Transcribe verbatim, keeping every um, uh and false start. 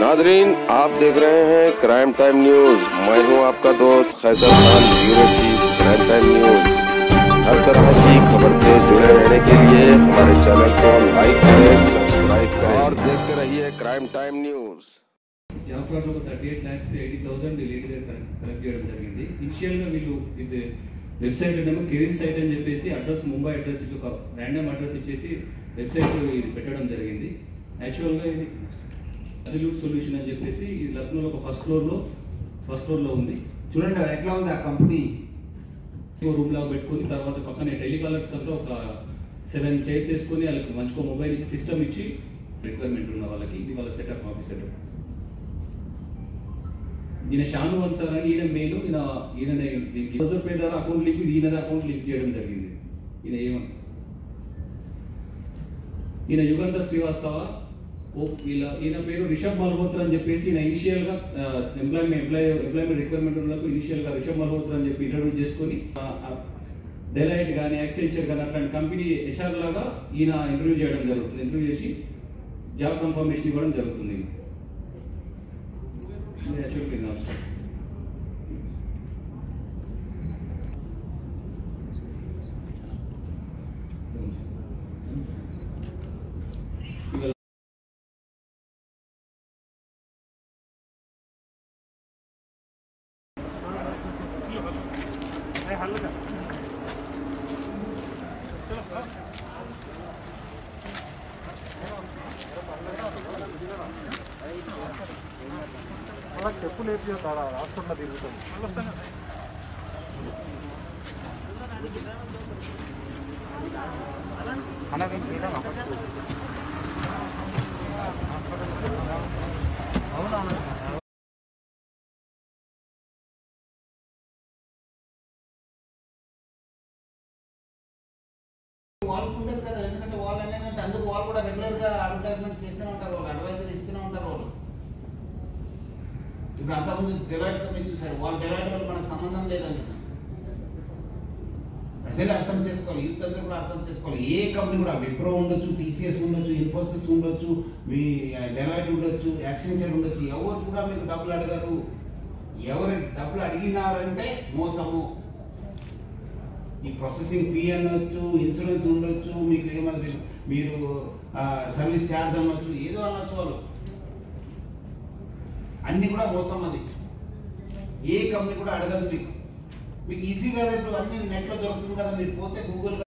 Nadreen, आप देख रहे हैं क्राइम टाइम न्यूज। मैं हूं आपका दोस्त Qaiser Khan, bureau chief crime time news. हर तरह की खबर से जुड़े रहने के लिए हमारे चैनल को लाइक करें, सब्सक्राइब करें और देखते रहिए crime time news. Job card ఒక thirty eight lakhs eighty thousand లీగల్గా కలెక్ట్ చేయడం జరిగింది. ఇనిషియల్గా వీళ్ళు ఇది వెబ్సైట్ ఏమో కెరీర్ సైట్ అని చెప్పేసి అడ్రస్ ముంబై అడ్రస్ ఇచ్చి ఒక ర్యాండమ్ అడ్రస్ ఇచ్చేసి వెబ్సైట్ ఇది పెట్టడం జరిగింది. యాక్చువల్గా ఇది అబ్సల్యూట్ సొల్యూషన్ అని చెప్పేసి ఇది లక్నోలో ఒక ఫస్ట్ ఫ్లోర్లో ఫస్ట్ ఫ్లోర్లో ఉంది. చూడండి ఎట్లా ఉంది ఆ కంపెనీ. రూమ్ లాగా పెట్టుకుని తర్వాత పక్కనే టెలికాలర్స్ కంతా ఒక సెవెన్ చైర్స్ వేసుకొని వాళ్ళకి మంచిగా మొబైల్ ఇచ్చి సిస్టమ్ ఇచ్చి రిక్వైర్మెంట్ ఉన్న వాళ్ళకి ఇది వాళ్ళ సెటప్ ఆఫీస్ సెటప్. ఈయన షాను వన్సార్ అని ఈయన మెయిన్ ఈయన ఈయన యూజర్ పే ద్వారా అకౌంట్ లింక్ ఈయన అకౌంట్ లింక్ చేయడం జరిగింది. ఈయన ఏమని ఈయన యుగంధర్ శ్రీవాస్తవ వీళ్ళ ఈయన పేరు రిషబ్ మల్హోత్రా అని చెప్పేసి ఈయన ఇనిషియల్ గా ఎంప్లాయ్మెంట్ ఎంప్లాయ్ ఎంప్లాయ్మెంట్ రిక్వైర్మెంట్ ఉన్నప్పుడు ఇనిషియల్ గా రిషబ్ మల్హోత్రా అని చెప్పి ఇంట్రడ్యూస్ చేసుకొని డెలైట్ కానీ యాక్సెంచర్ కానీ అట్లాంటి కంపెనీ హెచ్ఆర్ లాగా ఈయన ఇంటర్వ్యూ చేయడం జరుగుతుంది. ఇంటర్వ్యూ చేసి జాబ్ కన్ఫర్మేషన్ ఇవ్వడం జరుగుతుంది. యాక్చువల్గా నా స్టార్ట్ చెప్పులు వేపి హాస్పిటల్లో తిరుగుతుంది. అవునా వాళ్ళకు ఉంటుంది కదా, ఎందుకంటే వాళ్ళు అనేదంటే అందుకు వాళ్ళు కూడా రెగ్యులర్ గా అడ్వర్టైజ్మెంట్ చేస్తూనే ఉంటారు, వాళ్ళు అడ్వైజర్ ఇస్తూనే ఉంటారు. వాళ్ళు ఇప్పుడు అంతకుముందు డెలైట్ మీరు చూసారు, వాళ్ళు డెలైట్ వాళ్ళు మనకు సంబంధం లేదని ప్రజలు అర్థం చేసుకోవాలి, యూత్ అందరూ కూడా అర్థం చేసుకోవాలి. ఏ కంపెనీ కూడా విప్రో ఉండొచ్చు, టీసీఎస్ ఉండొచ్చు, ఇన్ఫోసిస్ ఉండొచ్చు, మీ డెలైట్ ఉండొచ్చు, యాక్సెంచర్ ఉండొచ్చు, ఎవరు కూడా మీకు డబ్బులు అడగరు. ఎవరు డబ్బులు అడిగినారంటే మోసము. ఈ ప్రాసెసింగ్ ఫీ అనొచ్చు, ఇన్సూరెన్స్ ఉండొచ్చు, మీకు ఏమన్నా మీరు సర్వీస్ ఛార్జ్ అనొచ్చు, ఏదో అనొచ్చు, వాళ్ళు అన్ని కూడా మోసం. అది ఏ కంపెనీ కూడా అడగదు మీకు. మీకు ఈజీగా ఇప్పుడు అన్ని నెట్లో దొరుకుతుంది కదా, మీరు పోతే గూగుల్